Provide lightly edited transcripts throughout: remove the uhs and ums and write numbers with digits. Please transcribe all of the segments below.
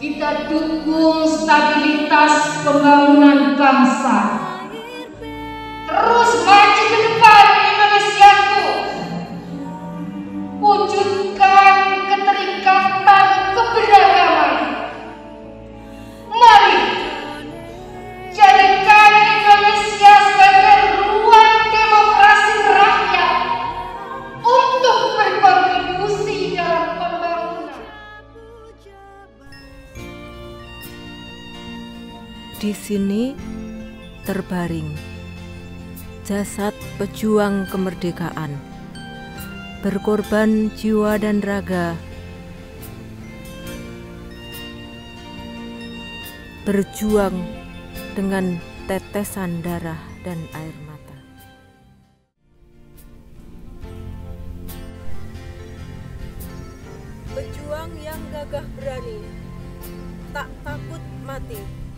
Kita dukung stabilitas pembangunan bangsa. Terus maju ke depan Indonesiaku. Wujudkan keterikatan keberagaman. Mari jadikan Indonesia sebagai ruang demokrasi rakyat untuk berkontribusi dalam pembangunan. Di sini terbaring jasad pejuang kemerdekaan, berkorban jiwa dan raga, berjuang dengan tetesan darah dan air mata. Pejuang yang gagah berani, tak takut mati.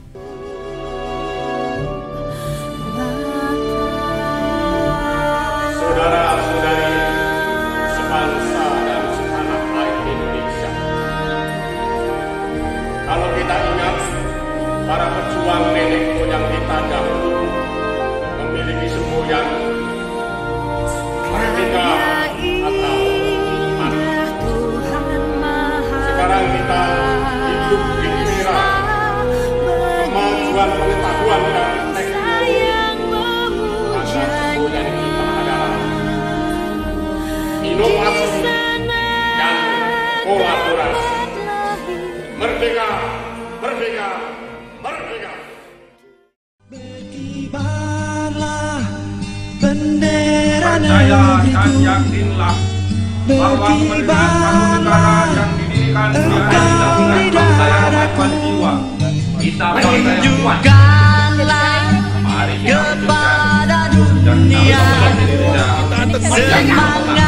Saudara-saudari sebangsa dan setanah air Indonesia, kalau kita ingat para pejuang nenek moyang kita dahulu memiliki semboyan merdeka atau mati. Sekarang kita hidup di era kemajuan pengetahuan dan teknologi. Maka semboyan kita adalah inovasi dan kolaborasi. Merdeka, merdeka, merdeka. Berkibarlah bendera Percaya dan negeriku, yakinlah bahwa kemerdekaan suatu negara yang didirikan di atas dengan bangsa yang berkorban jiwa. Kita bangsa yang kuat. Mari kita kepada dunia semangat